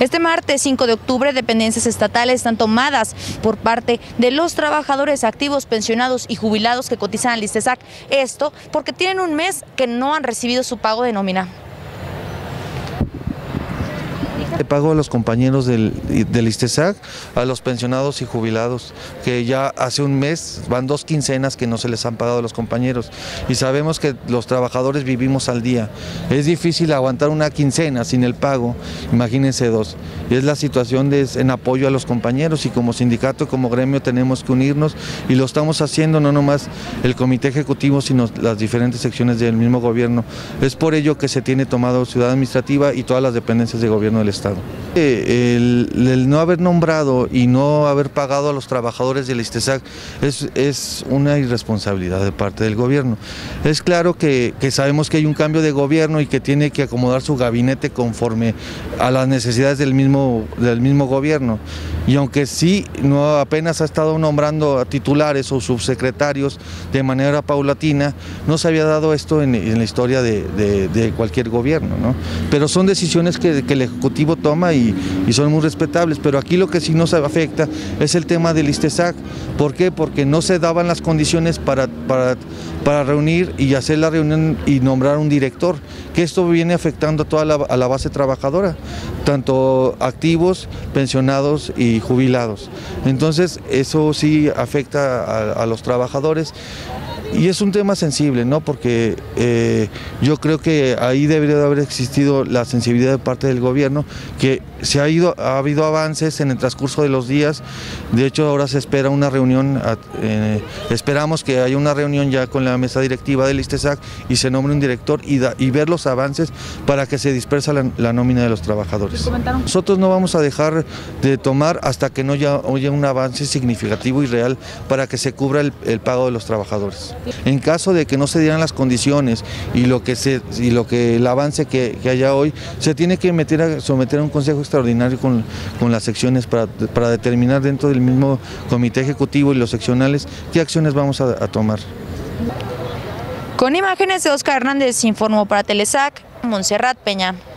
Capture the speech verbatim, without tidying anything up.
Este martes cinco de octubre, dependencias estatales están tomadas por parte de los trabajadores activos, pensionados y jubilados que cotizan al ISTESAC. Esto porque tienen un mes que no han recibido su pago de nómina. Le pago a los compañeros del, del ISTESAC, a los pensionados y jubilados, que ya hace un mes, van dos quincenas que no se les han pagado a los compañeros, y sabemos que los trabajadores vivimos al día. Es difícil aguantar una quincena sin el pago, imagínense dos. Y es la situación de, en apoyo a los compañeros, y como sindicato, como gremio tenemos que unirnos, y lo estamos haciendo, no nomás el comité ejecutivo, sino las diferentes secciones del mismo gobierno. Es por ello que se tiene tomado Ciudad Administrativa y todas las dependencias de gobierno del Estado. El, el no haber nombrado y no haber pagado a los trabajadores del ISTESAC es, es una irresponsabilidad de parte del gobierno. Es claro que, que sabemos que hay un cambio de gobierno y que tiene que acomodar su gabinete conforme a las necesidades del mismo, del mismo gobierno. Y aunque sí, no apenas ha estado nombrando a titulares o subsecretarios de manera paulatina, no se había dado esto en, en la historia de, de, de cualquier gobierno, ¿no? Pero son decisiones que, que el Ejecutivo toma y, y son muy respetables, pero aquí lo que sí nos afecta es el tema del ISTESAC. ¿Por qué? Porque no se daban las condiciones para, para, para reunir y hacer la reunión y nombrar un director, que esto viene afectando a toda la, a la base trabajadora, tanto activos, pensionados y jubilados. Entonces eso sí afecta a, a los trabajadores. Y es un tema sensible, ¿no? Porque eh, yo creo que ahí debería de haber existido la sensibilidad de parte del gobierno, que se ha ido, ha habido avances en el transcurso de los días. De hecho, ahora se espera una reunión, eh, esperamos que haya una reunión ya con la mesa directiva del ISTESAC y se nombre un director y, da, y ver los avances para que se dispersa la, la nómina de los trabajadores. Nosotros no vamos a dejar de tomar hasta que no haya, haya un avance significativo y real para que se cubra el, el pago de los trabajadores. En caso de que no se dieran las condiciones y lo que se y lo que el avance que, que haya hoy, se tiene que meter a, someter a un consejo extraordinario con, con las secciones para, para determinar dentro del mismo comité ejecutivo y los seccionales qué acciones vamos a, a tomar. Con imágenes de Oscar Hernández, informó para Telesac, Montserrat Peña.